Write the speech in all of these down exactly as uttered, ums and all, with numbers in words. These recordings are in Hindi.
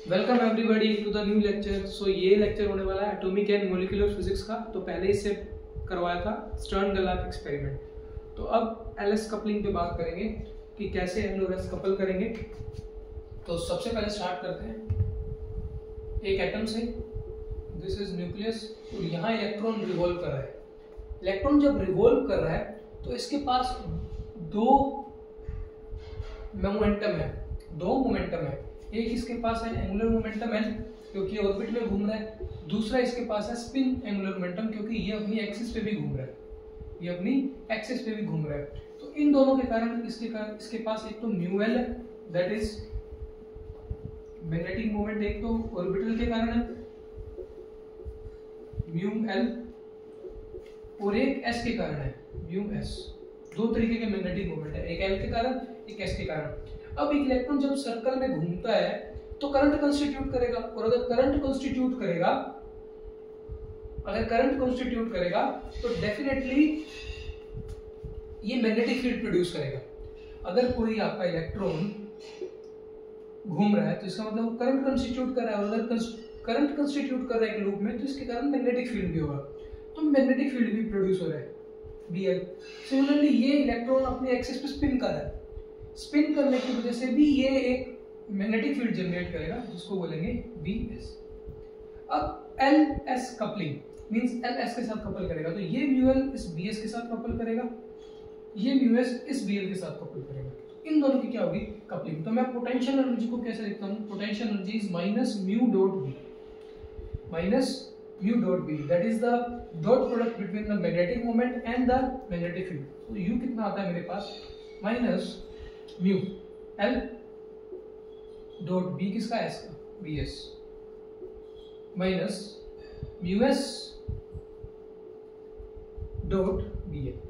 Welcome everybody to the new lecture. So ये लेक्चर होने वाला है एटॉमिक एंड मॉलिक्यूलर फिजिक्स का। तो पहले इससे करवाया था स्टर्न-गेर्लाच एक्सपेरिमेंट। तो अब एल-एस कपलिंग पे बात करेंगे कि कैसे एल और एस कपल करेंगे। तो सबसे पहले स्टार्ट करते हैं एक एटम से। दिस इज न्यूक्लियस और यहाँ इलेक्ट्रॉन रिवॉल्व कर रहा है। इलेक्ट्रॉन जब रिवॉल्व कर रहा है तो इसके पास दो मोमेंटम है दो मोमेंटम है एक इसके पास है एंगुलर मोमेंटम एन क्योंकि ये ऑर्बिट में घूम रहा है। दूसरा इसके पास है स्पिन एंगुलर मोमेंटम क्योंकि ये अपनी एक्सिस पे भी घूम रहा है ये अपनी एक्सिस पे भी घूम रहा है। तो इन दोनों के कारण इसके कारण इसके पास एक तो म्यू एल है, दैट इज मैग्नेटिक मोमेंट, एक तो ऑर्बिटल के कारण है म्यू एल और एक एस के कारण है म्यू एस। दो तरीके के मैग्नेटिक मोमेंट है, एक एल के कारण एक एस के कारण। अब एक इलेक्ट्रॉन जब सर्कल में घूमता है तो करंट कंस्टिट्यूट करेगा और अगर करंट कंस्टिट्यूट करेगा अगर करंट कंस्टिट्यूट करेगा तो डेफिनेटली ये मैग्नेटिक फील्ड प्रोड्यूस करेगा। अगर कोई आपका इलेक्ट्रॉन घूम रहा है तो इसका मतलब वो करंट कंस्टिट्यूट कर रहा है और अगर करंट कंस्टिट्यूट कर रहा है एक लूप में तो इसके कारण मैग्नेटिक फील्ड भी होगा, तो मैग्नेटिक फील्ड भी प्रोड्यूस हो रहा है बीएल। सिमिलरली ये इलेक्ट्रॉन अपने एक्सिस पे स्पिन कर रहा है, स्पिन करने की वजह से भी ये एक मैग्नेटिक फील्ड जनरेट करेगा जिसको बोलेंगे बी एस। अब L S coupling means L S के साथ कपल करेगा तो ये म्यू एल इस बी एस के साथ कपल करेगा, ये म्यू एस इस बी एल के साथ कपल करेगा। इन दोनों की क्या होगी कपलिंग। तो मैं पोटेंशियल एनर्जी को कैसे लिखता हूँ, potential energy is minus mu dot B minus mu dot B that is the dot product between the magnetic moment and the magnetic field. तो यू कितना आता है मेरे पास minus mu L dot B किसका एस का B S minus mu S dot B L.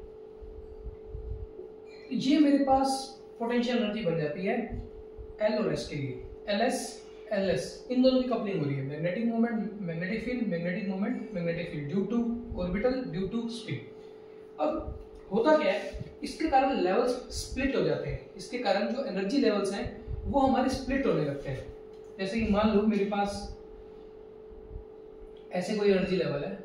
ये मेरे पास पोटेंशियल एनर्जी बन जाती है एल और एस के लिए। एल एस एल एस इन दोनों की कपलिंग हो रही है, magnetic moment magnetic field magnetic moment magnetic field due to orbital due to spin. अब होता क्या है, इसके कारण लेवल्स स्प्लिट हो जाते हैं, इसके कारण जो एनर्जी लेवल्स हैं वो हमारे स्प्लिट होने लगते हैं। जैसे कि मान लो मेरे पास ऐसे कोई एनर्जी लेवल है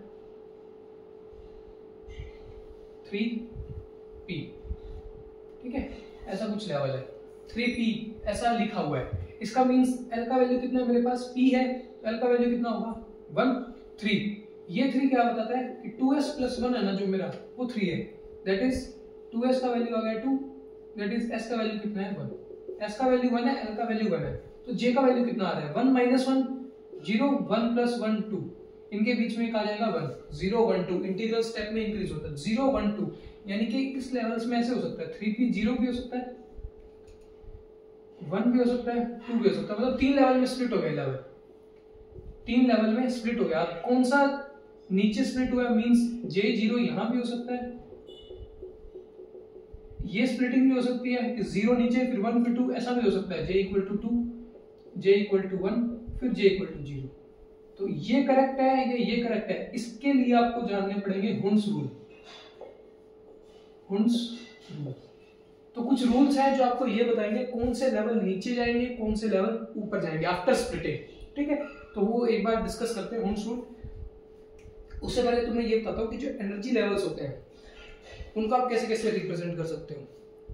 थ्री पी, ठीक है, ऐसा कुछ लेवल है थ्री पी ऐसा लिखा हुआ है। इसका मींस एल का वैल्यू कितना है मेरे पास पी है, एल का वैल्यू कितना होगा वन थ्री। ये थ्री क्या बताता है कि टू एस प्लस वन है ना जो मेरा वो थ्री है, दैट इज टू एस का वैल्यू आ गया टू, दैट इज एस का वैल्यू कितना है वन। एस का वैल्यू वन है, एल का वैल्यू वन है, तो जे का वैल्यू कितना आ रहा है one minus one zero, one plus one two, इनके बीच में एक आ जाएगा one, zero one two integral step में इंक्रीज होता है जीरो वन टू, यानी कि इस लेवल्स में ऐसे हो सकता है थ्री पी जीरो भी हो सकता है, वन भी हो सकता है, टू भी हो सकता है, मतलब तीन लेवल में स्प्लिट हो गया लेवल, तीन लेवल में स्प्लिट हो गया। कौन सा नीचे स्प्लिट हुआ मींस जे जीरो यहां भी हो सकता है, ये स्प्लिटिंग भी हो सकती है कि जीरो नीचे फिर वन फिर टू, ऐसा भी हो सकता है J equal to two J equal to one फिर जे इक्वल टू जीरो। तो ये करेक्ट है या ये करेक्ट है, इसके लिए आपको जानने पड़ेंगे हुन्स रूल। हुन्स रूल तो कुछ रूल्स हैं जो आपको ये बताएंगे कौन से लेवल नीचे जाएंगे कौन से लेवल ऊपर जाएंगे आफ्टर स्प्लिटिंग, ठीक है। तो वो एक बार डिस्कस करते हैं हुन्स रूल। उससे पहले तुम्हें ये बताता हूँ कि जो एनर्जी लेवल्स होते हैं उनको आप कैसे कैसे रिप्रेजेंट कर सकते हो।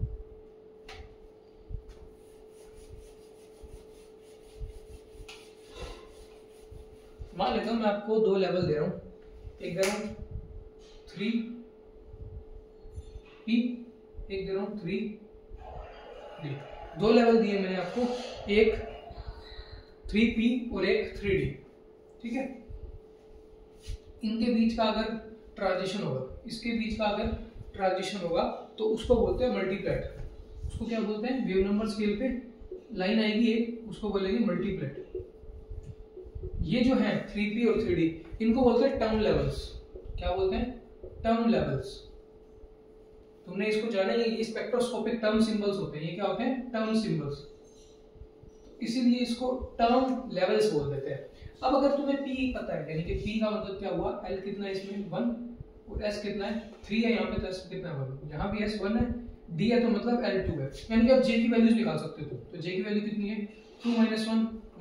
मान लेता हूं मैं आपको दो लेवल दे रहा हूं, एक दे रहा हूं थ्री पी, एक दे रहा हूं थ्री डी। दो लेवल दिए मैंने आपको, एक थ्री पी और एक थ्री डी, ठीक है। इनके बीच का अगर ट्रांजिशन होगा इसके बीच का अगर ट्रांजिशन होगा तो उसको बोलते हैं मल्टीप्लेट। उसको क्या बोलते हैं, वेव नंबर स्केल पे लाइन आएगी एक, उसको बोलेंगे मल्टीप्लेट। ये जो है थ्री पी और थ्री डी इनको बोलते हैं टर्म लेवल्स। क्या बोलते हैं टर्म लेवल्स। तुमने इसको जाना ही, ये स्पेक्ट्रोस्कोपिक टर्म सिंबल्स होते हैं, ये क्या होते हैं टर्म सिंबल्स, इसीलिए इसको टर्म लेवल्स बोल देते हैं। अब अगर तुम्हें पी पता है यानी कि पी का मतलब क्या हुआ, एल कितना है इसमें वन और एस कितना है थ्री है, यहाँ पे तो एस कितना है वन, यहाँ भी एस वन है, डी है तो मतलब एल टू है, यानी कि आप जे की वैल्यूज निकाल सकते हो। तो जे की वैल्यू कितनी है two minus one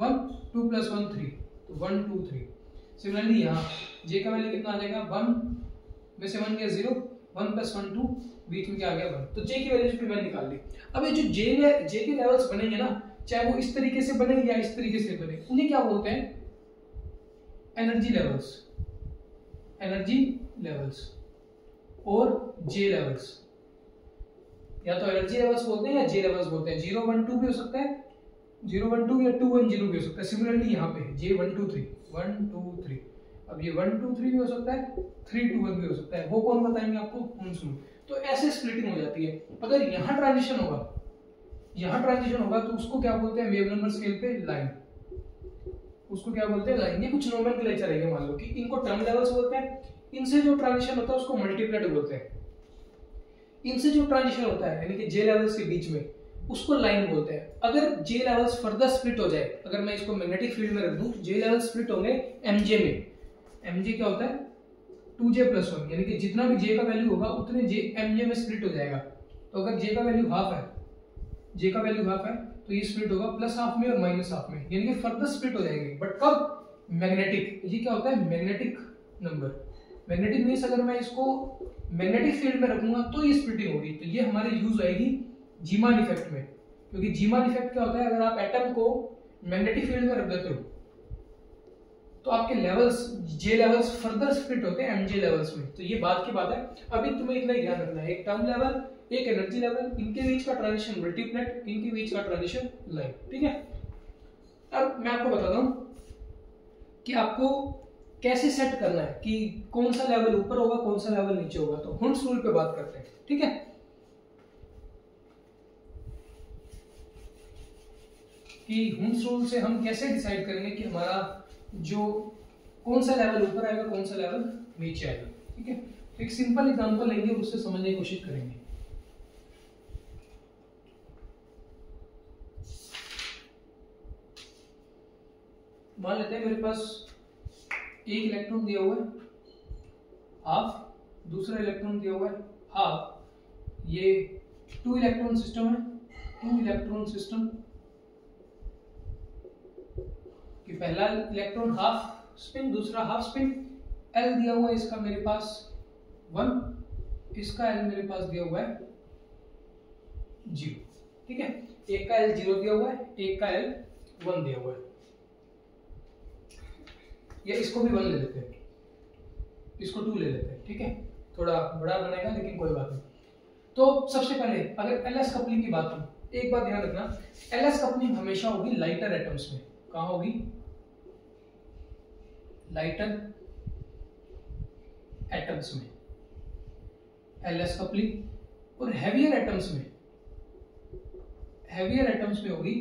one, two plus one three, तो वन टू थ्री। सिमिलरली यहाँ जे का वैल्यू कितना आ जाएगा, वन में से वन गया zero, one plus one two, बीच में क्या आ गया वन। तो जे की वैल्यू भी मैंने निकाल ली। अब ये जो जे जे के लेवल्स बनेंगे ना, चाहे वो इस तरीके से बने या इस तरीके से बने, उन्हें क्या बोलते हैं, एनर्जी लेवल्स, एनर्जी लेवल्स और जे लेवल्स। या तो एनर्जी लेवल्स बोलते हैं या जे लेवल्स बोलते हैं। जीरो वन टू भी हो सकता है, जीरो वन टू या टू वन जीरो भी हो सकता है। सिमिलरली यहाँ पे J one two three, one two three, अब ये वन टू थ्री भी हो सकता है, थ्री टू वन भी हो सकता है। वो कौन बताएंगे आपको, हम सुनो। तो ऐसे स्प्लिटिंग हो जाती है। अगर यहाँ ट्रांजिशन होगा, यहाँ ट्रांजिशन होगा तो उसको क्या बोलते हैं, वेव नंबर स्केल पे लाइन, उसको क्या बोलते हैं, लाइन। ये कुछ नोमेनक्लेचर है, मान लो कि इनको टर्म लेवल्स बोलते हैं, इनसे जो ट्रांजिशन होता है उसको मल्टीप्लेट बोलते हैं, इनसे जो ट्रांजिशन होता है यानी कि जे लेवल्स के बीच में, उसको लाइन बोलते हैं। अगर जे लेवल्स फर्दर स्प्लिट हो जाए, अगर मैं इसको मैग्नेटिक फील्ड में रख दूं, जे लेवल्स स्प्लिट होंगे एमजे में। एमजे क्या होता है, टू जे प्लस वन, यानी कि जितना भी जे का वैल्यू होगा उतने जे एमजे में स्प्लिट हो जाएगा। तो अगर जे का वैल्यू हाफ है, जे का वैल्यू हाफ है तो ये स्प्लिट होगा प्लस हाफ में और माइनस हाफ में, यानी कि फर्दर स्प्लिट हो जाएंगे। बट कब, मैग्नेटिक। ये क्या होता है, मैग्नेटिक नंबर। मैग्नेटिक मींस अगर मैं इसको मैग्नेटिक फील्ड में रखूंगा तो ये स्प्लिटिंग होगी। तो ये हमारी यूज आएगी जीमान इफेक्ट में, क्योंकि जीमान इफेक्ट क्या होता है, अगर आप एटम को मैग्नेटिक फील्ड में रख देते हो तो आपके levels, J levels further split होते हैं एमजे लेवल्स में। तो ये बात की बात है। अभी तुम्हें इतना ही ध्यान रखना है, एक टर्म लेवल, एक एनर्जी लेवल, इनके बीच का ट्रांजिशन मल्टीप्लेट, इनके बीच का ट्रांजिशन लाइन। ठीक है। अब मैं आपको बताता हूं कि आपको कैसे सेट करना है कि कौन सा लेवल ऊपर होगा, कौन सा लेवल नीचे होगा। तो हुंस रूल पे बात करते हैं। ठीक है। कि हुंस रूल से हम कैसे डिसाइड करेंगे कि हमारा जो कौन सा लेवल ऊपर आएगा, कौन सा लेवल नीचे आएगा। ठीक है। एक सिंपल एग्जांपल लेंगे, उससे समझने की कोशिश करेंगे। मान लेते हैं मेरे पास एक इलेक्ट्रॉन दिया हुआ है हाफ, दूसरा इलेक्ट्रॉन दिया हुआ है हाफ। ये टू इलेक्ट्रॉन सिस्टम है, टू इलेक्ट्रॉन सिस्टम कि पहला इलेक्ट्रॉन हाफ स्पिन, दूसरा हाफ स्पिन। एल दिया हुआ है इसका मेरे पास वन, इसका एल मेरे पास दिया हुआ है जीरो। ठीक है। एक का एल जीरो दिया हुआ है, एक का एल वन दिया हुआ है, या इसको भी वन ले लेते हैं, इसको टू ले लेते हैं। ठीक है। थोड़ा बड़ा बनेगा लेकिन कोई बात नहीं। तो सबसे पहले अगर एलएस कपलिंग की बात करूं, एक बात ध्यान रखना, एलएस कपलिंग हमेशा होगी लाइटर एटम्स में। कहां होगी, लाइटर एटम्स में एलएस कपलिंग। और हैवियर एटम्स में, हैवियर एटम्स में होगी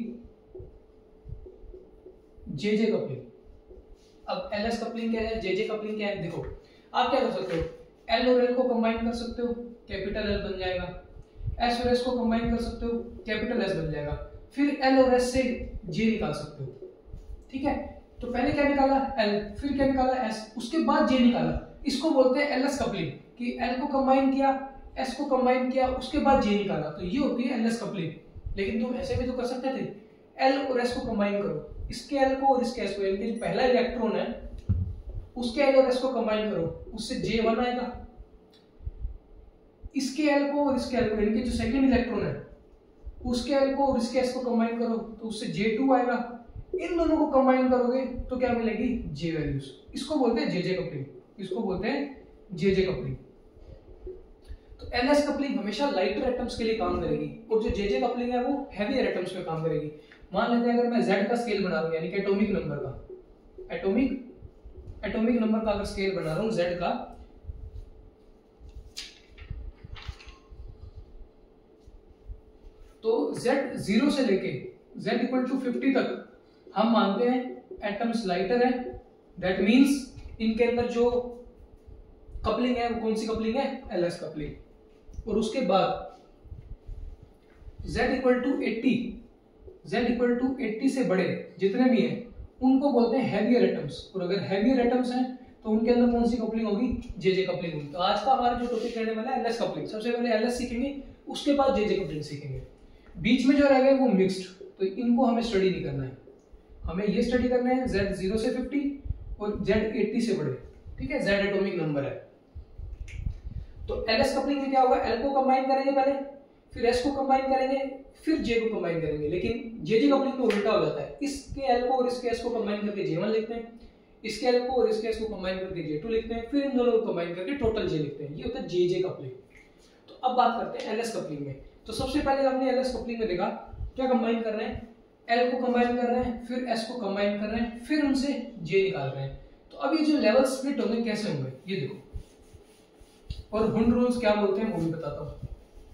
जेजे कपलिंग। अब एलएस कपलिंग क्या है, जेजे कपलिंग क्या है, देखो आप क्या कर सकते हो, एल और एल को कंबाइन कर सकते हो, कैपिटल एल बन जाएगा। एस और एस को कंबाइन कर सकते हो, कैपिटल एस बन जाएगा। फिर एल और एस से जे निकाल सकते हो। ठीक है। तो पहले क्या निकाला, एल, फिर क्या निकाला, एस, उसके बाद जे निकाला। इसको बोलते हैं एलएस कपलिंग, कि एल को कंबाइन किया, एस को कंबाइन किया, उसके बाद जे निकाला। तो ये होती है एलएस कपलिंग। लेकिन तुम ऐसे भी तो कर सकते थे, एल और एस को कंबाइन करो, इसके एल को और इसके एस को, यानी जो पहला इलेक्ट्रॉन है उसके एल और एस को कंबाइन करो, उससे जे वन आएगा। इसके एल को और इसके एल को, यानी कि जो सेकंड इलेक्ट्रॉन है उसके एल को और इसके एस को कंबाइन करो तो उससे जे टू आएगा। इन दोनों को कंबाइन करोगे तो क्या मिलेगी, जे वैल्यूज। इसको बोलते हैं जेजे कपलिंग, इसको बोलते हैं जेजे कपलिंग। तो एलएस कपलिंग हमेशा लाइटर एटम्स के लिए काम करेगी, और जो जेजे कपलिंग है वो हैवियर एटम्स में काम करेगी। मान लेते हैं अगर मैं Z का स्केल बना रहा हूं, यानी कि एटॉमिक नंबर का, एटॉमिक एटॉमिक नंबर का अगर स्केल बना रहा हूं Z का, तो Z जीरो से लेके Z इक्वल टू फिफ्टी तक हम मानते हैं एटम्स लाइटर है। दैट मींस इनके अंदर जो कपलिंग है वो कौन सी कपलिंग है, एलएस कपलिंग। और उसके बाद Z equal to eighty, Z equal to eighty से बड़े जितने भी हैं उनको बोलते हैं हैवियर एटम्स। और अगर हैवियर एटम्स हैं तो उनके अंदर कौन सी कपलिंग होगी, जेजे कपलिंग होगी। तो आज का हमारा जो टॉपिक रहने वाला है एलएस कपलिंग। सबसे पहले एलएस सीखेंगे, उसके बाद जेजे कपलिंग सीखेंगे। बीच में जो रह गए वो मिक्स्ड, तो इनको हमें स्टडी नहीं करना है। हमें ये स्टडी करना है z जीरो से फिफ्टी और z एटी से बड़े, ठीक है, z एटॉमिक नंबर है। तो एलएस कपलिंग में क्या होगा, एल को कंबाइन करेंगे पहले, फिर एस को कंबाइन करेंगे, फिर जे को कंबाइन करेंगे। लेकिन जे जे कपलिंग में उल्टा हो जाता है, इसके एल को और इसके एस को कंबाइन करके जे वन लिखते हैं, इसके एल को और इसके एस को कंबाइन करके जे टू लिखते हैं, फिर इन दोनों को कंबाइन करके टोटल जे लिखते हैं। ये होता है जे जे कपलिंग। तो अब बात करते हैं एलएस कपलिंग में। तो सबसे पहले हमने एलएस कपलिंग में देखा क्या कंबाइन कर रहे हैं, एल को कंबाइन कर रहे हैं, फिर एस को कंबाइन कर रहे हैं, फिर उनसे जे निकाल रहे हैं। तो अब ये जो लेवल स्प्लिट होंगे कैसे होंगे ये देखो, और हुंड रूल्स क्या बोलते हैं वो भी बताता हूं।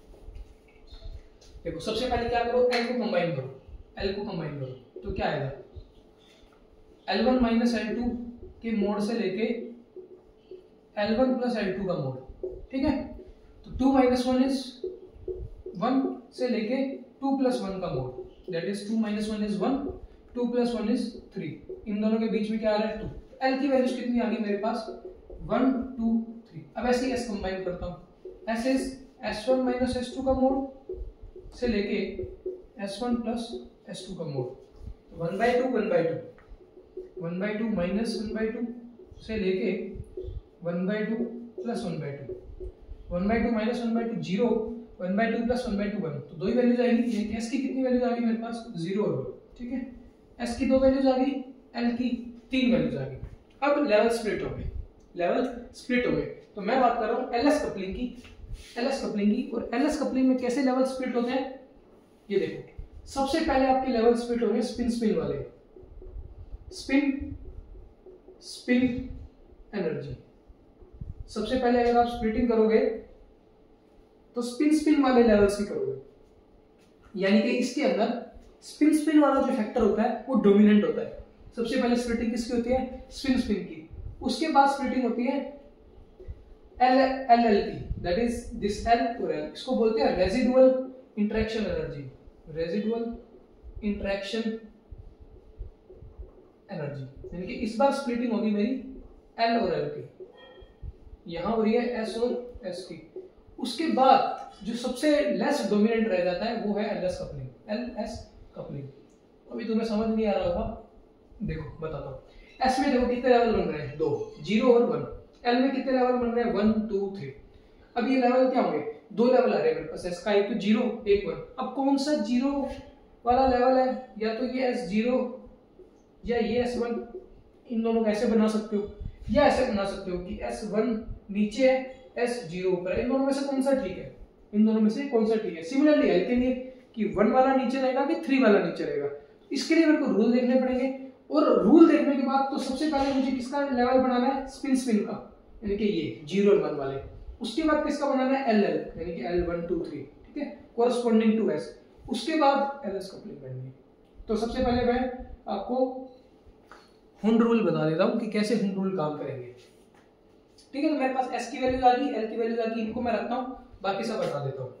देखो सबसे पहले क्या करो, एल को कंबाइन करो, एल को कंबाइन करो तो क्या आएगा, L one minus L two के मोड से लेके L one plus L two का मोड, ठीक है। तो two minus one is one से लेके टू प्लस वन का mod, that is two minus one is one, two plus one is three, इन दोनों के बीच में क्या आ रहा है टू। एल की वैल्यूज कितनी आ गई मेरे पास, वन टू थ्री। अब ऐसे एस कंबाइन करता हूं, S is S one minus S two का मोड से लेके S one plus S two का mod, one by two one by two, one by two minus one by two से लेके one by two plus one by two, one by two minus one by two zero, one by two plus one by two one. तो दो ही वैल्यूज आएगी, एक एस की कितनी वैल्यूज आ गई मेरे पास, जीरो और वन, ठीक है। एस की दो वैल्यूज आ गई, एल की तीन वैल्यूज आ गई। अब लेवल स्प्लिट हो गए, लेवल स्प्लिट हो गए। तो मैं बात कर रहा हूं एलएस कपलिंग की, एलएस कपलिंग की। और एलएस कपलिंग में कैसे लेवल स्प्लिट होते हैं ये देखो। सबसे पहले आपके लेवल स्प्लिट होंगे स्पिन स्पिन वाले, स्पिन स्पिन एनर्जी। सबसे पहले अगर आप स्प्लिटिंग करोगे तो स्पिन स्पिन वाले लेवल्स की करोगे, यानी कि इसके अंदर स्पिन स्पिन वाला जो फैक्टर होता है वो डोमिनेंट होता है। सबसे पहले स्प्लिटिंग किसकी होती है, स्पिन स्पिन की। उसके बाद स्प्लिटिंग होती है एल एल एल की, दैट इज दिस एल और एल, इसको बोलते हैं residual interaction energy, residual interaction energy. यानी कि इस बार स्प्लिटिंग होगी मेरी एल और एल की, यहां हो रही है एस और एस की। उसके बाद जो सबसे लेस डोमिनेंट रह जाता है वो है एलएस कपलिंग, एलएस कपलिंग। अभी तुम्हें समझ नहीं आ रहा होगा, देखो बताता हूँ। एस में देखो कितने लेवल बन रहे हैं, दो, जीरो और वन। एल में कितने लेवल बन रहे हैं, वन टू थ्री। अब ये लेवल क्या होंगे, दो लेवल आ रहे हैं मेरे पास एस का, एक तो जीरो एक वन। अब कौन सा जीरो वाला लेवल है, या तो ये एस जीरो या ये एस वन, इन दोनों को ऐसे बना सकते हो या ऐसे बना सकते हो कि एस वन नीचे है एस जीरो ऊपर है। इन दोनों में से कौन सा ठीक है, इन दोनों में से कौन सा ठीक है। सिमिलरली एल के लिए कि वन वाला नीचे रहेगा कि थ्री वाला नीचे रहेगा, इसके लिए मेरे को रूल देखने पड़ेंगे। और रूल देखने के बाद तो सबसे पहले मुझे किसका लेवल बनाना है, स्पिन स्पिन का, यानी कि ये जीरो और वन वाले। उसके बाद किसका बनाना है, एल एल, यानी कि एल वन टू थ्री, ठीक है, कोरस्पोंडिंग टू एस। उसके बाद एलएस कपलिंग करनी है। तो सबसे पहले मैं आपको हुंड रूल बता देता हूं कि कैसे हुंड रूल काम करेंगे, ठीक है। तो मेरे पास एस की वैल्यूज आ गई, एल की वैल्यूज आ गई, इनको मैं रखता हूं, बाकी सब बता देता हूं।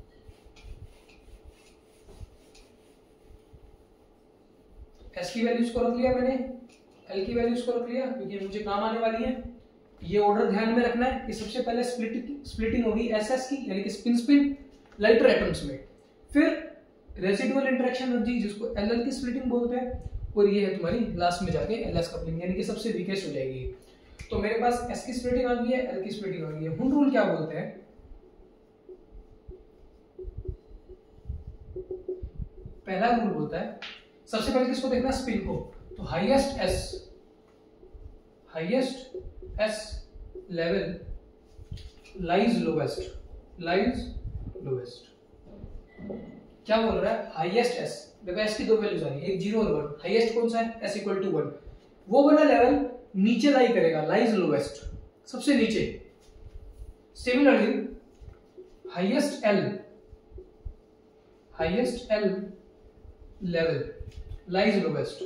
एस की वैल्यूज को रख लिया मैंने, एल की वैल्यूज को रख लिया, क्योंकि मुझे काम आने वाली है। ये ऑर्डर ध्यान में रखना है कि सबसे पहले स्प्लिट स्प्लिटिंग होगी एस एस की, यानी कि स्पिन स्पिन लाइटर एटम्स में, फिर रेसिडुअल इंटरेक्शन एनर्जी जिसको एल एल की स्प्लिटिंग बोलते हैं, और ये है तुम्हारी लास्ट में जाके एलएस कपलिंग, यानी कि सबसे वीकेस्ट हो जाएगी। तो मेरे पास एस की स्प्लिटिंग आ गई है, एल की स्प्लिटिंग आ गई है। हुंड रूल क्या बोलते हैं, पहला रूल बोलता है, सबसे पहले किसको देखना, स्पिन को। तो highest S, highest S level lies lowest, lies lowest. क्या बोल रहा है, हाईएस्ट एस। देखो एस की दो वैल्यूज आ रही है, एक जीरो और वन। हाईएस्ट कौन सा है, एस इक्वल टू वन। वो वाला लेवल नीचे लाई करेगा, लाइज लोवेस्ट, सबसे नीचे। Similarly highest L, highest L level lies lowest.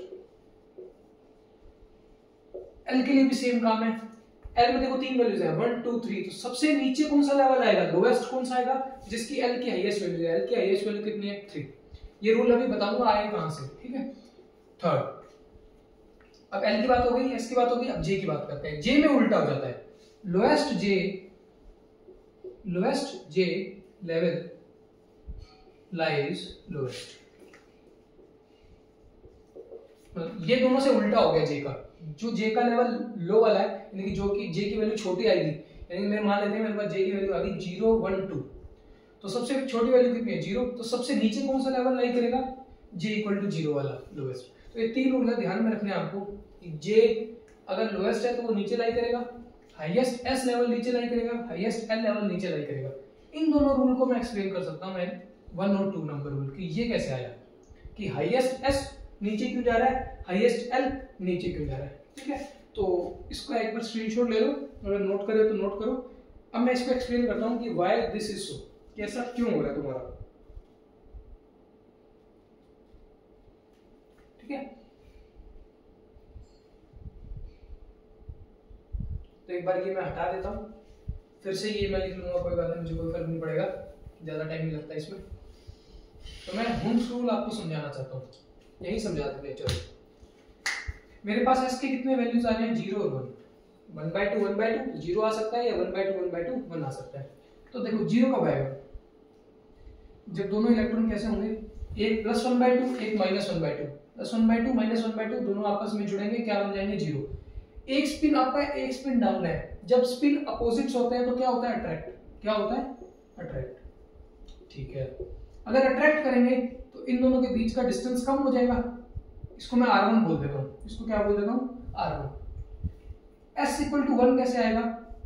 L के लिए भी सेम काम है। एल में देखो तीन वैल्यूज है, वन टू थ्री। तो सबसे नीचे कौन सा लेवल आएगा, लोवेस्ट कौन सा आएगा, जिसकी एल की हाईएस्ट वैल्यू है। एल की हाईएस्ट वैल्यू कितनी है, थ्री। ये रूल अभी बताऊंगा आए कहां से, ठीक है। थर्ड, अब एल की बात हो गई, एस की बात हो गई, अब जे की बात करते हैं। जे में उल्टा हो जाता है, lowest J, lowest J level lies lowest. मतलब ये दोनों से उल्टा हो गया जे का, जो जे का लेवल लो वाला है यानी कि जो कि जे की वैल्यू छोटी आएगी, यानी कि मेरे मान लेते हैं मेरे पास जे की वैल्यू आ गई जीरो वन टू, तो सबसे छोटी वैल्यू कितनी है जीरो, तो सबसे नीचे कौन सा लेवल लाई करेगा, जे इक्वल टू जीरो वाला लोएस्ट। तो ये तीन रूल है ध्यान में रखने आपको कि जे अगर लोएस्ट है तो वो नीचे लाई करेगा, हाईएस्ट एस लेवल नीचे लाई करेगा, हाईएस्ट एल लेवल नीचे लाई करेगा। इन दोनों रूल को मैं एक्सप्लेन कर सकता हूं मैं वन और टू नंबर रूल कि ये कैसे आया कि हाईएस्ट एस नीचे क्यों जा रहा है, हाईएस्ट एल नीचे क्यों जा रहा है। ठीक है, तो इसको एक बार स्क्रीनशॉट ले लो, अगर नोट करे तो नोट करो। अब मैं इसको एक्सप्लेन करता हूं कि व्हाई दिस इज सो, कि ऐसा क्यों हो रहा है तुम्हारा। ठीक है, तो एक बार ये मैं हटा देता हूं, फिर से ये मैं लिख लूंगा, कोई बात नहीं, मुझे कोई फर्क नहीं पड़ेगा, ज्यादा टाइम नहीं लगता इसमें। तो मैं हुम्स रूल आपको समझाना चाहता हूँ, यही समझा देते हैं। चलो मेरे पास एस के कितने वैल्यूज आ रहे हैं, जीरो और one, one by two one by two zero आ सकता है या one by two one by two one आ सकता है। तो देखो जीरो कब आएगा, जब दोनों इलेक्ट्रॉन कैसे होंगे, एक प्लस वन बाई टू एक minus one by two, plus one by two minus one by two दोनों आपस में जुड़ेंगे, क्या बन जाएंगे जीरो। एक स्पिन अप है एक स्पिन डाउन है, जब स्पिन अपोजिट्स होते हैं तो क्या होता है, अट्रैक्ट, क्या होता है, अट्रैक्ट। ठीक है, अगर अट्रैक्ट करेंगे तो इन दोनों के बीच का डिस्टेंस कम हो जाएगा, इसको मैं आर वन बोल देता हूँ, इसको क्या बोल देता हूँ, R one. S equal to one कैसे आएगा,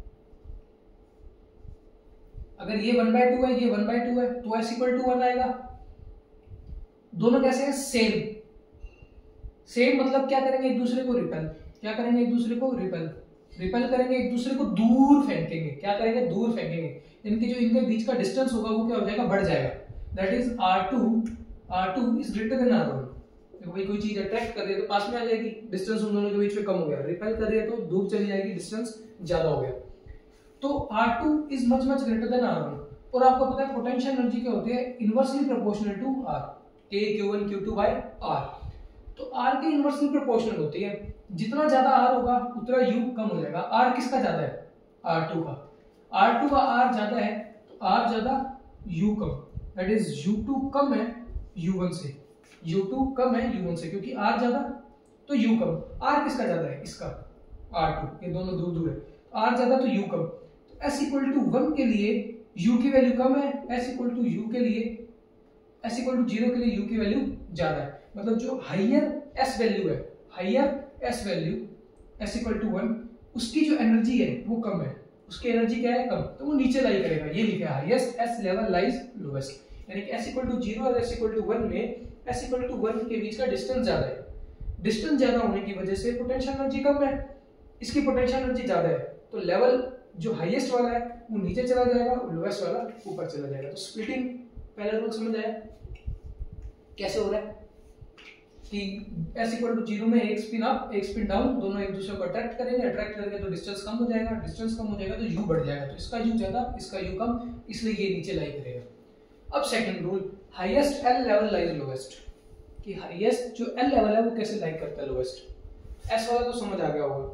अगर ये वन बाई टू है ये वन बाई टू है तो एस इक्वल टू वन आएगा। दोनों कैसे हैं, सेम, सेम मतलब क्या करेंगे, एक दूसरे को रिपेल, क्या करेंगे, एक दूसरे को रिपेल, रिपेल करेंगे, एक दूसरे को दूर फेंकेंगे, क्या करेंगे, दूर फेंकेंगे। इनके जो इनके बीच का डिस्टेंस होगा वो क्या हो जाएगा, बढ़ जाएगा। That is R two, R two is greater than R one. देखो भाई कोई चीज अट्रैक्ट कर रही है तो पास में आ जाएगी, डिस्टेंस उन दोनों के बीच में कम हो गया, रिपेल कर रही है तो दूर चली जाएगी, डिस्टेंस ज्यादा हो गया। तो R two is much much greater than R one. और आपको पता है पोटेंशियल एनर्जी क्या होती है, inversely proportional to R, k Q one Q two by R. तो आर के इनवर्सली प्रोपोर्शनल होती है, जितना ज्यादा आर होगा उतना यू कम हो जाएगा। आर किसका ज्यादा है, आर टू का, आर टू का आर ज्यादा है तो आर ज्यादा यू कम, दैट इज यू टू कम है यू वन से, यू टू कम है यू वन से, क्योंकि आर ज्यादा तो यू कम। आर किसका ज्यादा है, इसका, आर टू, ये दोनों दूर दूर है, आर ज्यादा तो यू कम। तो एस इक्वल टू वन के लिए यू की वैल्यू कम है, एस इक्वल टू यू के लिए, एस इक्वल टू जीरो के लिए यू की वैल्यू ज्यादा है। मतलब जो हाइयर एस वैल्यू है, higher S value S equal to one, उसकी जो एनर्जी है वो कम है, उसकी एनर्जी क्या है, कम, तो वो नीचे लाई करेगा। ये लिखा है highest S level lies lowest, यानी कि एस इक्वल टू जीरो और एस इक्वल टू वन में एस इक्वल टू वन के बीच का डिस्टेंस ज्यादा है। डिस्टेंस ज्यादा होने की वजह से पोटेंशियल एनर्जी कम है, इसकी पोटेंशियल एनर्जी ज्यादा है, तो लेवल जो हाईएस्ट वाला है वो नीचे चला जाएगा और लोएस्ट वाला ऊपर चला जाएगा। तो स्प्लिटिंग पहला रूल समझ आया कैसे हो रहा है कि एस इक्वल टू जीरो में एक स्पिन अप एक स्पिन डाउन, दोनों एक दूसरे को अट्रैक्ट करेंगे, अट्रैक्ट करेंगे तो डिस्टेंस कम हो जाएगा, डिस्टेंस कम हो जाएगा तो यू बढ़ जाएगा, तो इसका यू ज्यादा इसका यू कम, इसलिए ये नीचे लाई करेगा। अब second rule, highest L level lies lowest, कि हाईएस्ट जो एल लेवल है वो कैसे लाई करता है लोएस्ट। एस वाला तो समझ आ गया होगा,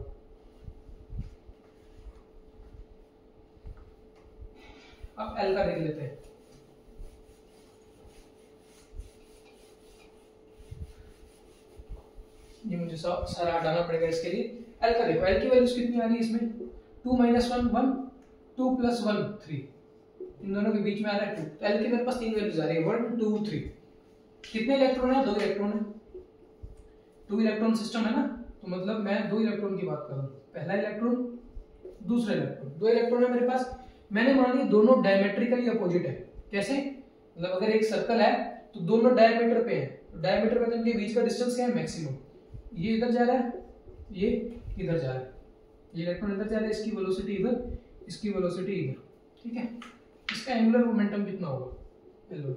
अब एल का देख लेते हैं। ये मुझे सारा हटाना पड़ेगा इसके लिए। एल का देखो, एल की वैल्यूज कितनी आ रही है इसमें, two minus one one, two plus one three, इन दोनों के बीच में आ रहा है टू। तो एल की मेरे पास तीन वैल्यूज आ रही है, वन टू थ्री। कितने इलेक्ट्रॉन है, दो इलेक्ट्रॉन है, टू इलेक्ट्रॉन सिस्टम है ना, तो मतलब मैं दो इलेक्ट्रॉन की बात कर रहा हूँ, पहला इलेक्ट्रॉन दूसरा इलेक्ट्रॉन, दो इलेक्ट्रॉन है मेरे पास। मैंने मान लिया दोनों डायमेट्रिकली अपोजिट है। कैसे, मतलब अगर एक सर्कल है तो दोनों डायमीटर पे है, तो डायमीटर पे तो इनके बीच का डिस्टेंस क्या है, मैक्सिमम। ये इधर जा रहा है, ये इधर जा रहा है, ये इलेक्ट्रॉन इधर जा रहा है, इसकी वेलोसिटी इधर, इसकी वेलोसिटी इधर। ठीक है, इसका एंगुलर मोमेंटम कितना होगा, हेलो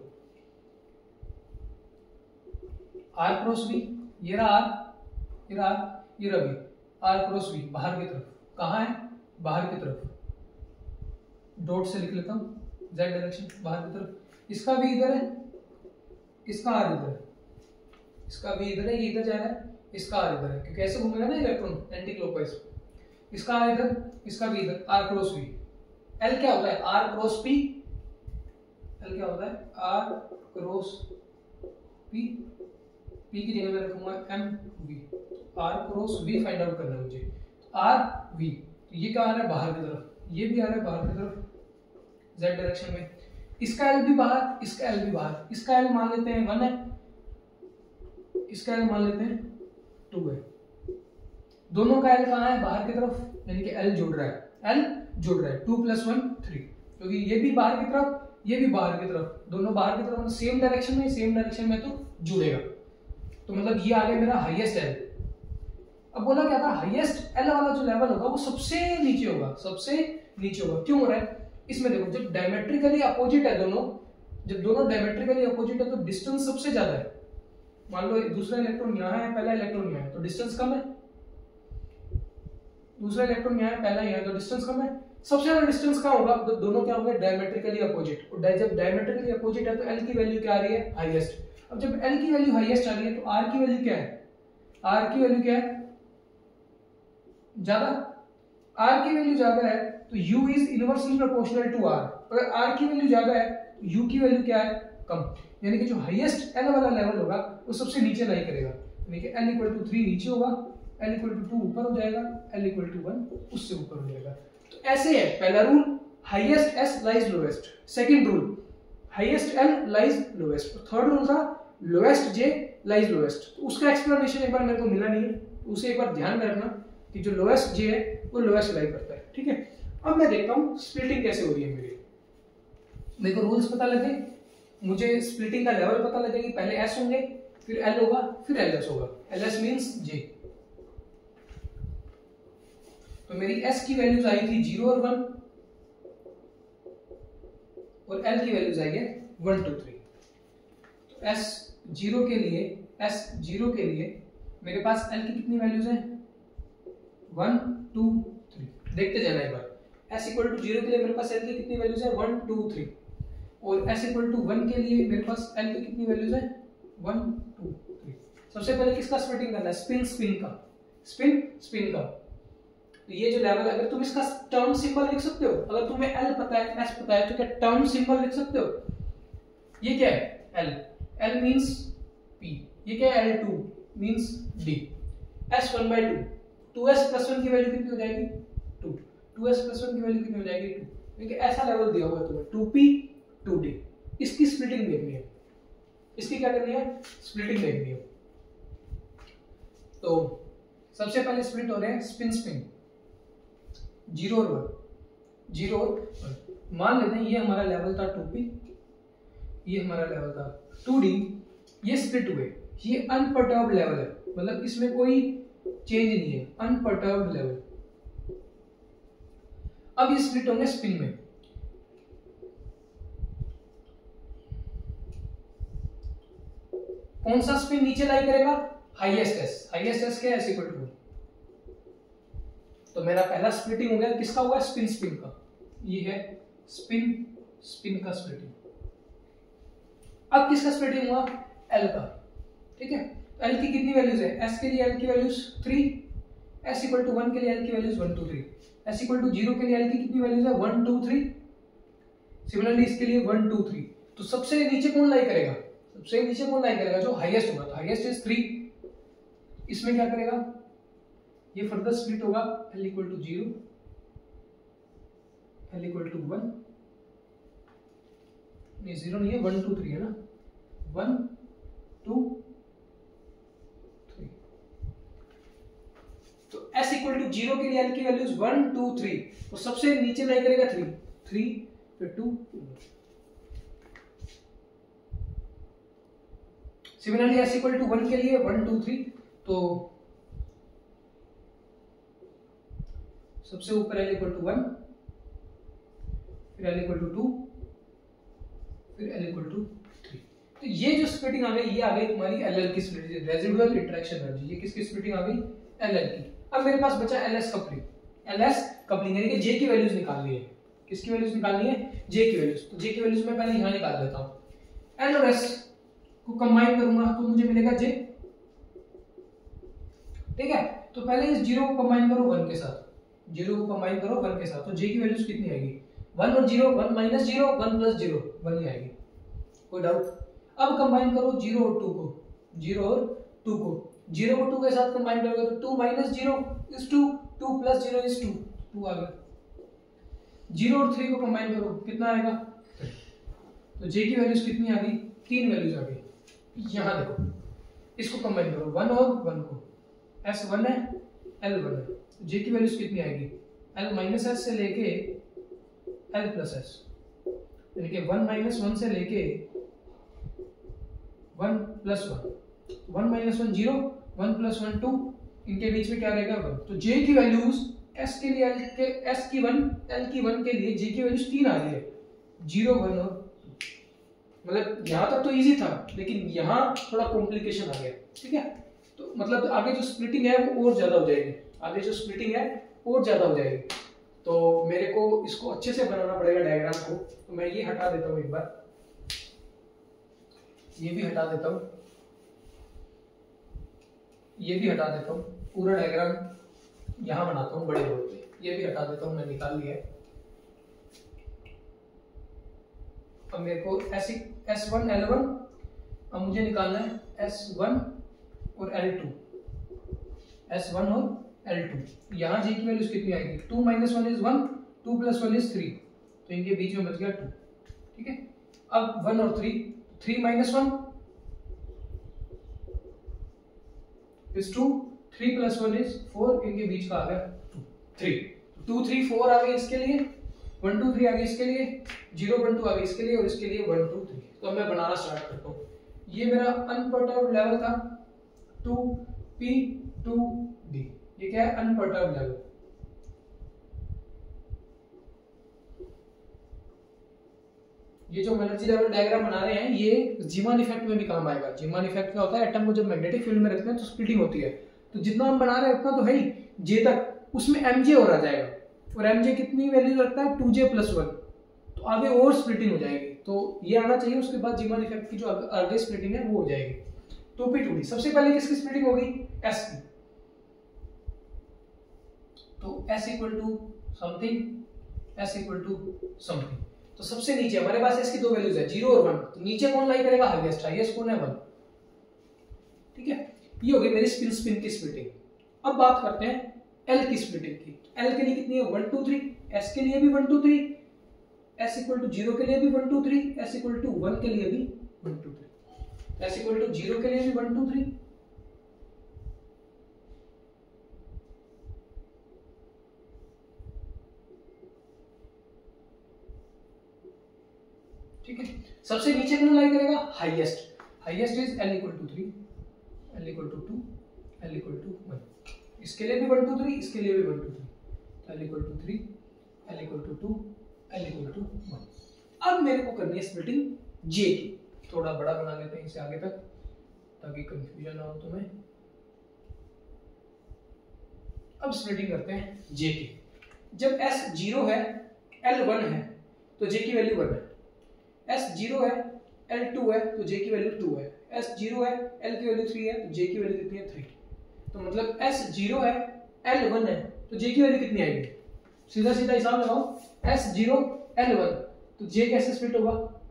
आर क्रॉस वी, ये रहा आर, ये रहा ये रहा वी, आर क्रॉस वी बाहर की तरफ, कहाँ है, बाहर की तरफ, डॉट से लिख लेता हूँ, जेड डायरेक्शन बाहर की तरफ। इसका भी इधर है, इसका आर इधर है, इसका भी इधर है, ये इधर जा रहा है, इसका आर इधर है, क्योंकि ऐसे घूमेगा ना इलेक्ट्रॉन एंटी क्लॉकवाइज। इसका आर इधर, इसका भी इधर, आर क्रॉस वी। एल क्या होता है, आर क्रॉस पी, एल क्या होता है, R cross P, P P की जगह मैं रखूंगा M V, R cross V find out करना है मुझे। R V, तो ये क्या आ रहा है बाहर की तरफ, ये भी आ रहा है बाहर की तरफ Z डायरेक्शन में। इसका L भी बाहर, इसका L भी बाहर। इसका L मान लेते हैं वन है, इसका L मान लेते हैं टू है। दोनों का L कहाँ है बाहर की तरफ, यानी कि L जुड़ रहा है, L जुड़ रहा है, टू प्लस वन थ्री, क्योंकि ये भी बाहर की तरफ ये भी बाहर की तरफ, दोनों बाहर की तरफ सेम डायरेक्शन में, सेम डायरेक्शन में तो जुड़ेगा। तो मतलब ये आ गया मेरा हाईएस्ट L। अब बोला क्या था, हाईएस्ट L वाला जो लेवल होगा वो सबसे नीचे होगा, सबसे नीचे होगा। क्यों हो रहा है, इसमें देखो जब डायमेट्रिकली अपोजिट है दोनों, जब दोनों डायमेट्रिकली अपोजिट है तो डिस्टेंस सबसे ज्यादा है। मान लो दूसरा इलेक्ट्रॉन यहाँ है, पहला इलेक्ट्रॉन यहाँ है, तो डिस्टेंस कम है। दूसरा इलेक्ट्रॉन यहाँ है, पहला यहाँ है, तो डिस्टेंस कम है। सबसे ज्यादा डिस्टेंस कहाँ होगा, तो दोनों क्या होंगे डायमेट्रिकली अपोजिट। और जब डायमेट्रिकली अपोजिट है तो L की वैल्यू क्या आ रही है, हाईएस्ट। अब जब L की वैल्यू हाईएस्ट आ रही है तो R की वैल्यू क्या है, R की वैल्यू क्या है, ज्यादा। R की वैल्यू ज्यादा है तो U is inversely proportional to R। अगर R की वैल्यू ज्यादा है तो U की वैल्यू क्या है, कम। यानी कि जो हाईएस्ट L वाला लेवल होगा वो सबसे नीचे लाई करेगा, यानी कि L इक्वल टू थ्री नीचे होगा, L इक्वल टू टू ऊपर हो जाएगा, L इक्वल टू वन उससे ऊपर हो जाएगा। तो ऐसे है पहला rule, highest S lies lowest. Second rule, highest L lies lowest. Third rule था लोएस्ट J लाइज लोएस्ट। तो उसका एक्सप्लेनेशन एक बार मेरे को मिला नहीं है, उसे एक बार ध्यान में रखना कि जो लोएस्ट J है वो लोएस्ट लाई करता है, ठीक है। अब मैं देखता हूँ स्प्लिटिंग कैसे हो रही है मेरी। मेरे को रूल्स पता लगे, मुझे स्प्लिटिंग का लेवल पता लगेगी, पहले S होंगे, फिर L होगा, फिर L S होगा। L S means J। तो मेरी S की वैल्यूज आई थी जीरो और वन, और L की वैल्यूज आई है वन टू थ्री। तो S जीरो के लिए, S जीरो के लिए मेरे पास L की कितनी वैल्यूज हैं, वन टू थ्री। देखते जाना एक बार। S इक्वल टू जीरो के लिए मेरे पास L की कितनी वैल्यूज है, वन टू थ्री। और S इक्वल टू वन के लिए मेरे पास L की कितनी वैल्यूज है, वन टू थ्री। सबसे पहले किसका स्प्लिटिंग करना है, स्पिन स्पिन का, स्पिन स्पिन का। तो ये जो लेवल, अगर तुम इसका टर्म सिंबल लिख सकते हो, अगर तुम्हें L पता है, S पता है, तो क्या टर्म सिंबल लिख सकते हो। ये क्या है, L, L मींस P, ये क्या है, L two means D, S one by two, two S plus one की वैल्यू कितनी हो जाएगी, two, two S plus one की वैल्यू कितनी हो जाएगी, टू। क्योंकि ऐसा लेवल दिया हुआ है तुम्हें, टू P टू D। इसकी स्प्लिटिंग देखनी है, इसकी क्या करनी है, स्प्लिटिंग देखनी है। तो सबसे पहले स्प्लिट हो रहे हैं स्पिन स्पिन, जीरो और वन, जीरो और वन। मान लेते हैं ये हमारा लेवल था टू पी, ये हमारा लेवल था टू डी, ये स्प्लिट हुए, ये अनपर्टर्ब्ड लेवल है, मतलब इसमें कोई चेंज नहीं है, अनपर्टर्ब्ड लेवल। अब ये स्प्लिट होंगे स्पिन में। कौन सा स्पिन नीचे लाई करेगा, हाईएस्ट एस, हाईएस्ट एस क्या है, एस इक्वल टू। तो मेरा पहला स्प्लिटिंग हो गया, किसका हुआ, स्पिन स्पिन का। ये है स्पिन स्पिन का स्प्लिटिंग। अब किसका स्प्लिटिंग हुआ, एल का, ठीक है। एल की कितनी वैल्यूज है, एस के लिए एल की values three, S equal to one के लिए एल की values one two three, S equal to zero के लिए एल की कितनी वैल्यूज है, वन टू थ्री। सिमिलरली इसके लिए वन टू थ्री। तो सबसे नीचे कौन लाई करेगा, सबसे नीचे कौन लाई करेगा, जो हाईएस्ट होगा। तो हाईएस्ट इज थ्री, इसमें क्या करेगा, ये फर्दर स्प्लिट होगा, L equal to zero, L equal to one, ये जीरो नहीं है, वन टू थ्री है ना, वन टू थ्री। तो S इक्वल टू जीरो के लिए L की वैल्यूज वन टू थ्री, तो सबसे नीचे लाई करेगा थ्री, थ्री फिर टू। Similarly S equal to one के लिए वन टू थ्री, तो सबसे ऊपर L इक्वल टू वन, फिर L इक्वल टू टू, फिर L इक्वल टू थ्री। तो ये जो स्प्लिटिंग आ गई, ये आ गई तुम्हारी L L की स्प्लिटिंग, रेजिडुअल इंटरेक्शन एनर्जी। ये किसकी स्प्लिटिंग आ गई, L L की। अब मेरे पास बचा L S coupling, L S coupling यानी कि J की वैल्यूज निकालनी है। किसकी वैल्यूज निकालनी है, J की वैल्यूज। तो J की वैल्यूज मैं पहले यहाँ निकाल देता हूँ। L और S को कंबाइन करूंगा तो मुझे मिलेगा J, ठीक है। तो पहले इस जीरो को कंबाइन करो वन के साथ, जीरो को कंबाइन करो वन के साथ, तो J की वैल्यूज कितनी आएगी, वन और zero, one minus zero, one plus zero, one ही आएगी, कोई डाउट। अब कंबाइन करो जीरो और टू को, जीरो और टू को, जीरो को टू के साथ कंबाइन करोगे तो two minus zero is two, two plus zero is two, two आ गया। जीरो और थ्री को कंबाइन करो कितना आएगा, तो जे की वैल्यूज कितनी आ गई, तीन वैल्यूज आ गई। यहाँ देखो इसको कंबाइन करो, वन और वन को, एस वन है एल वन है, जे की वैल्यूज कितनी आएगी, एल माइनस एस से लेके एल प्लस एस, यानी कि वन माइनस वन से लेके one plus one, one minus one zero, one plus one two, इनके बीच में क्या रहेगा वन। तो जे की वैल्यूज एस के लिए एल के एस की वन, एल की वन के लिए जे की वैल्यूज तीन आ रही है, जीरो वन और मतलब यहाँ तक तो इजी था, लेकिन यहाँ थोड़ा कॉम्प्लिकेशन आ गया, ठीक है। तो मतलब आगे जो स्प्लिटिंग है वो और ज्यादा हो जाएगी, आगे जो स्प्लिटिंग है और ज्यादा हो जाएगी, तो मेरे को इसको अच्छे से बनाना पड़ेगा डायग्राम को। तो मैं ये हटा देता हूँ एक बार, ये भी हटा देता हूँ, ये भी हटा देता हूँ, पूरा डायग्राम यहाँ बनाता हूँ बड़े बोर्ड पे, ये भी हटा देता हूँ, मैं निकाल लिया है। अब मेरे को S S one L one, अब मुझे निकालना है एस वन और एल टू, एस वन और एल टू। यहाँ जे की वैल्यूज कितनी आएगी, two minus one is one, two plus one is three, तो इनके बीच में बच गया टू, ठीक है। अब वन और three, three minus one is two, three plus one is four, इनके बीच का आ गया two, three, two three four आ गई इसके लिए, वन टू थ्री आ गई इसके लिए, जीरो वन टू आ गई इसके लिए, और इसके लिए वन टू थ्री। तो मैं बनाना स्टार्ट करता हूँ। ये मेरा अनपर्टर्ब्ड लेवल था, टू पी टू डी, ये क्या है, अनपर्टर्ब्ड लेवल। ये जो एनर्जी लेवल डायग्राम बना रहे हैं ये जीमान इफेक्ट में भी काम आएगा। जीमान इफेक्ट क्या होता है, एटम को जब मैग्नेटिक फील्ड में रखते हैं तो स्प्लिटिंग होती है, तो जितना हम बना रहे हैं उतना तो है ही, जे तक, उसमें एमजे और आ जाएगा, और एमजे कितनी वैल्यू रखता है, टू जे प्लस वन, तो आगे और स्प्लिटिंग हो जाएगी, तो ये आना चाहिए। उसके बाद जीमान इफेक्ट की जो आगे स्प्लिटिंग है वो हो जाएगी। टू पी टू डी, सबसे पहले किसकी स्प्लिटिंग होगी, एस की, तो S equal to something, S equal to something. तो सबसे नीचे हमारे पास एस की दो वैल्यूज है, जीरो और वन, तो नीचे कौन लाई करेगा, हाईएस्ट, हाईएस्ट कौन है, वन, ठीक है। ये होगी मेरी स्पिन स्पिन की स्प्लिटिंग। अब बात करते हैं एल की स्प्लिटिंग की। एल के लिए कितनी है, वन टू थ्री, एस के लिए भी one two three, S equal to zero के लिए भी one two three, S equal to one के लिए भी one two three, S equal to zero के लिए भी वन टू थ्री, ठीक है। सबसे नीचे कौन लाई करेगा, highest, highest is L equal to three, L equal to two, L equal to one, इसके लिए भी वन टू थ्री, इसके लिए भी one two three, L equal to three, L equal to two, L equal to one. अब मेरे को करनी है स्प्लिटिंग जे की, थोड़ा बड़ा बना लेते हैं इसे आगे तक ताकि कंफ्यूजन ना हो तुम्हें। अब स्प्लिटिंग करते हैं जे की। जब एस जीरो है, एल वन है, तो जे की वैल्यू वन है, एस जीरो है, एल टू है, तो जे की वैल्यू टू है, एस जीरो है, एल की वैल्यू थ्री है, तो जे की वैल्यू कितनी है, थ्री। तो मतलब एस जीरो है, एल वन है, तो जे की वैल्यू कितनी आएगी, सीधा सीधा हिसाब लगाओ, एस जीरो एल वन, तो जे कैसे स्प्लिट होगा,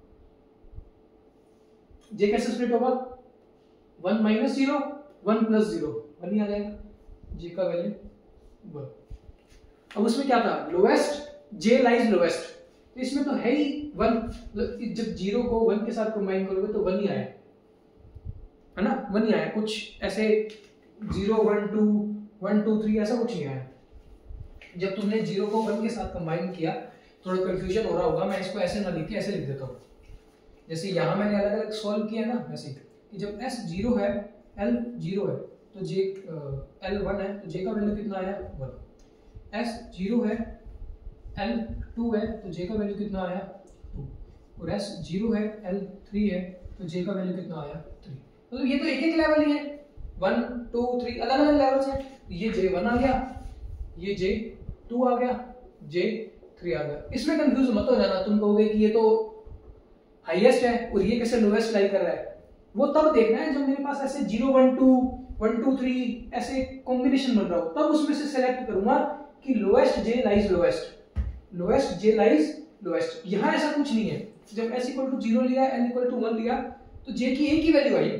जे कैसे स्प्लिट होगा, one minus zero, one plus zero, one ही आ जाएगा, जे का वैल्यू वन। अब उसमें क्या था, लोएस्ट, जे लाइज लोएस्ट, तो इसमें तो है ही वन, जब जीरो को वन के साथ कंबाइन करोगे तो वन ही आया है ना, वन ही आया, कुछ ऐसे zero one two one two three ऐसा कुछ नहीं आया। जब तुमने जीरो को वन के साथ कंबाइन किया, थोड़ा कंफ्यूजन हो रहा होगा, मैं इसको ऐसे ना लिख के ऐसे लिख देता हूँ, जैसे यहाँ मैंने अलग अलग सॉल्व किया ना, वैसे कि जब एस जीरो है, एल जीरो है, तो जे एल वन है, तो जे का वैल्यू कितना आया, वन, एस जीरो है, एल टू है, तो जे का वैल्यू कितना आया, टू, और एस जीरो है, एल थ्री है, तो जे का वैल्यू कितना आया, थ्री। मतलब ये तो एक एक लेवल ही है, वन टू थ्री अलग अलग लेवल्स है। ये जे वन आ गया, ये जे टू आ गया, जे थ्री आ गया। इसमें कंफ्यूज मत हो जाना, तुम कहोगे कि ये तो हाईएस्ट है और ये कैसे लोएस्ट लाई कर रहा है, वो तब देखना है जब मेरे पास ऐसे zero one two one two three ऐसे कॉम्बिनेशन बन रहा हो, तब उसमें से सेलेक्ट करूंगा कि lowest J lies lowest, lowest J lies lowest. यहाँ ऐसा कुछ नहीं है, जब एस इक्वल टू जीरो लिया, एल इक्वल टू वन लिया, तो जे की एक ही वैल्यू आई,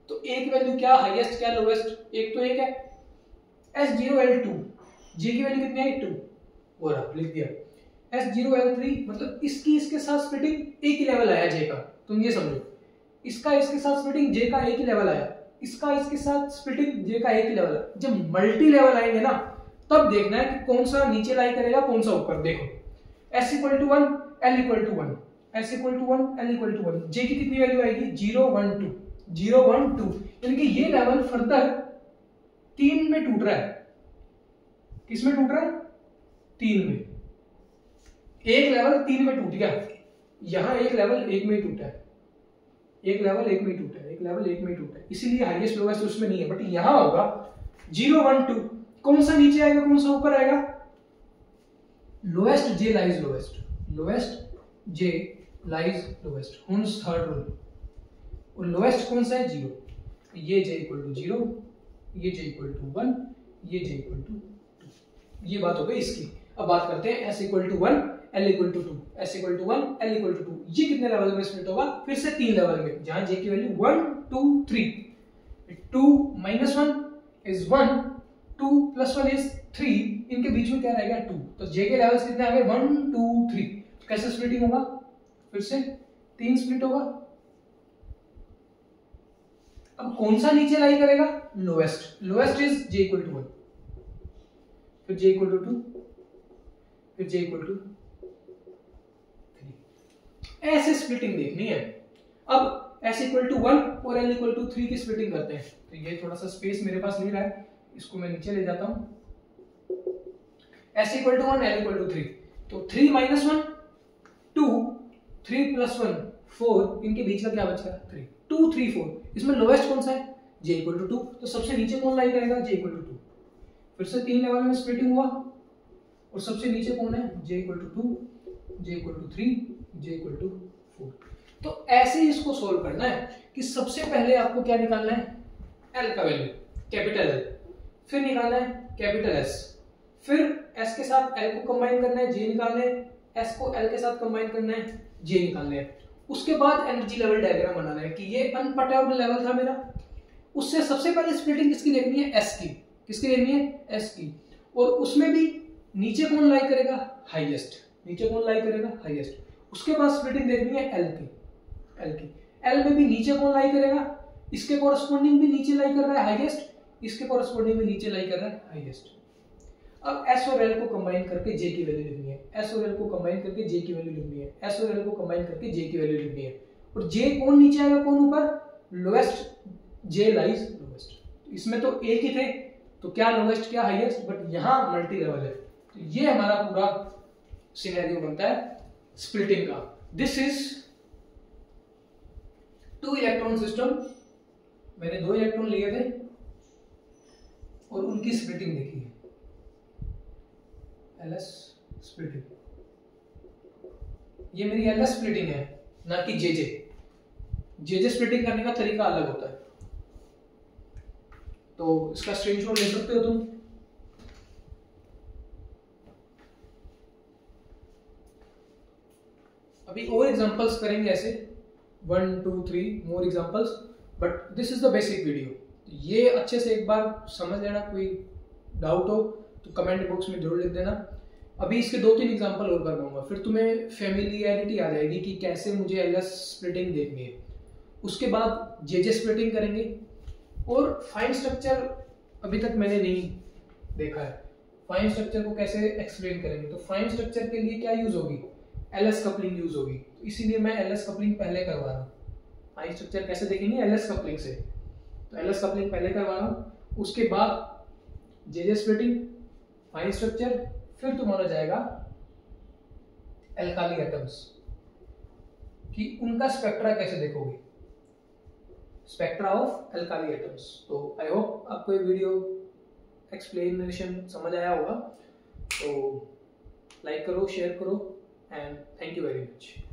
तो ए की वैल्यू क्या हाईएस्ट क्या लोएस्ट, एक तो एक है S zero L two, J की वैल्यू कितनी आई टू, वो रहा लिख दिया एस जीरो एल थ्री, मतलब इसकी इसके साथ स्प्लिटिंग एक ही लेवल आया जे का, तुम ये समझो इसका इसके साथ स्प्लिटिंग जे का एक ही लेवल आया, इसका इसके साथ स्प्लिटिंग जे का एक ही लेवल आया। जब मल्टी लेवल आएंगे ना तब देखना है कि कौन सा नीचे लाई करेगा कौन सा ऊपर। देखो S equal to one L equal to one, S equal to one L equal to one, J की कितनी वैल्यू आएगी zero one two, zero one two, यानी कि ये लेवल फर्दर तीन में टूट रहा है। किस में टूट रहा है, तीन में, एक लेवल तीन में टूट गया, यहां एक लेवल एक में ही टूटा है, एक लेवल एक में ही टूटा है, एक लेवल एक में ही टूटा है, इसीलिए हाईएस्ट लोएस्ट उसमें नहीं है, बट यहां होगा जीरो वन टू, कौन सा नीचे आएगा कौन सा ऊपर आएगा, lowest J lies lowest, lowest J lies lowest, Hund's third rule, और लोएस्ट कौन सा है जीरो, ये जे इक्वल टू जीरो, ये जे इक्वल टू वन, ये जे इक्वल टू टू, ये बात हो गई इसकी। अब बात करते हैं S equal to one L equal to two, S equal to one L equal to two, ये कितने लेवल में स्प्लिट होगा, फिर से तीन लेवल में, जहां जे की value one two three, two minus one is one, two plus one is three, इनके बीच में क्या रहेगा टू, तो जे के लेवल्स कितने आ गए वन टू थ्री, कैसे स्प्लिटिंग होगा, फिर से तीन स्प्लिट होगा। अब कौन सा नीचे लाई करेगा, lowest, lowest is J equal to one, फिर जे इक्वल टू टू, फिर जे इक्वल टू थ्री, ऐसे स्प्लिटिंग देखनी है। अब एस इक्वल टू वन और एल इक्वल टू थ्री की स्प्लिटिंग करते हैं, तो ये थोड़ा सा स्पेस मेरे पास नहीं रहा है, इसको मैं नीचे ले जाता हूं, S equal to one L equal to three, तो three minus one two, three plus one four, इनके बीच का क्या बचा थ्री, टू थ्री फोर, इसमें लोएस्ट कौन सा है जे इक्वल टू टू, तो सबसे नीचे कौन लाई करेगा जे इक्वल टू टू, फिर से तीन लेवल में स्प्लिटिंग हुआ, और सबसे नीचे कौन है J equal to two, J equal to three, J equal to four. तो ऐसे ही इसको सोल्व करना है कि सबसे पहले आपको क्या निकालना है, एल का वैल्यू कैपिटल एल, फिर निकालना है कैपिटल एस, फिर एस के साथ एल को कंबाइन करना है जे निकालने हैं, एस को एल के साथ कंबाइन करना है जे निकालने हैं, उसके बाद एनर्जी लेवल डायग्राम बनाना है कि ये अनपर्टर्ब्ड लेवल था मेरा, उससे सबसे पहले स्प्लिटिंग किसकी देखनी है एस की, किसकी देखनी है एस की, और उसमें भी नीचे कौन लाई करेगा हाईएस्ट, नीचे कौन लाई करेगा हाईएस्ट, उसके बाद स्प्लिटिंग देखनी है एल की, एल की, एल में भी नीचे कौन लाई करेगा, इसके कोरस्पोंडिंग भी नीचे लाई कर रहा है हाईएस्ट, इसके कोरस्पोंडिंग भी नीचे लाई कर रहा है हाईएस्ट। अब एस और एल को कंबाइन करके जे की वैल्यू लिखनी है, एस और एल को कंबाइन करके जे की वैल्यू लिखनी है, एस और एल को कंबाइन करके जे की वैल्यू लिखनी है, और जे कौन नीचे आएगा कौन ऊपर, लोएस्ट जे लाइज लोएस्ट, इसमें तो एक ही थे तो क्या लोएस्ट क्या हाईएस्ट, बट यहां मल्टी लेवल है, तो ये हमारा पूरा सिनेरियो बनता है स्प्लिटिंग का। This is two electron system, मैंने दो इलेक्ट्रॉन लिए थे और उनकी स्प्लिटिंग देखी है, एलएस स्प्लिटिंग, ये मेरी एलएस स्प्लिटिंग है ना कि जेजे, जेजे स्प्लिटिंग करने का तरीका अलग होता है, तो इसका स्क्रीनशॉट ले सकते हो तुम। अभी और एग्जांपल्स करेंगे ऐसे one two three more examples, but this is the basic video, ये अच्छे से एक बार समझ लेना, कोई डाउट हो तो कमेंट बॉक्स में जरूर लिख देना। अभी इसके दो तीन एग्जांपल और कर दूंगा, फिर तुम्हें फेमिलियरिटी आ जाएगी कि कैसे मुझे एलएस स्प्लिटिंग देखनी है, उसके बाद जेजे स्प्लिटिंग करेंगे, और फाइन स्ट्रक्चर अभी तक मैंने नहीं देखा है, फाइन स्ट्रक्चर को कैसे एक्सप्लेन करेंगे, तो फाइन स्ट्रक्चर के लिए क्या यूज होगी, एलएस कपलिंग यूज होगी, तो इसीलिए मैं एलएस कपलिंग पहले करवा रहा हूँ। फाइन स्ट्रक्चर कैसे देखेंगे एलएस कपलिंग से, तो एलएस कपलिंग पहले करवा रहा हूँ, उसके बाद जेजे स्प्लिटिंग, फाइन स्ट्रक्चर, फिर तुम्हारा जाएगा एल्काली एटम्स कि उनका स्पेक्ट्रा कैसे देखोगे, स्पेक्ट्रा ऑफ एल्काली एटम्स। तो आई होप आपको ये वीडियो एक्सप्लेनेशन समझ आया होगा, तो लाइक करो, शेयर करो, and thank you very much.